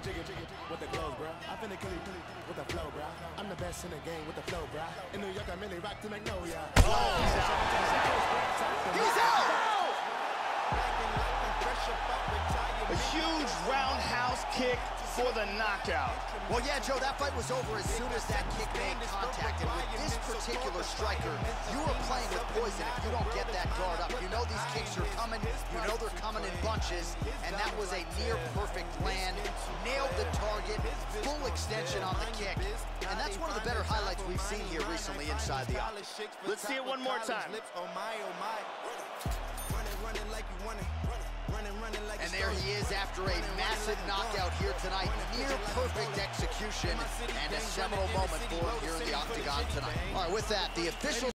with the clothes, bro. I finna kill you with the flow, bro. I'm the best in the game with the flow, bro. In New York, I really rock to Magnolia. He's out! A huge roundhouse kick for the knockout. Well, yeah, Joe, that fight was over as soon as that kick made contact. And with this particular striker, you are playing with poison if you don't get that guard up. You know these kicks are coming. You know they're coming in bunches. And that was a near-perfect land. Nailed the target. Full extension on the kick. And that's one of the better highlights we've seen here recently inside the octagon. Let's see it one more time. And there he is after a massive knockout here tonight. Near perfect execution and a seminal moment for him here in the octagon tonight. All right, with that, the official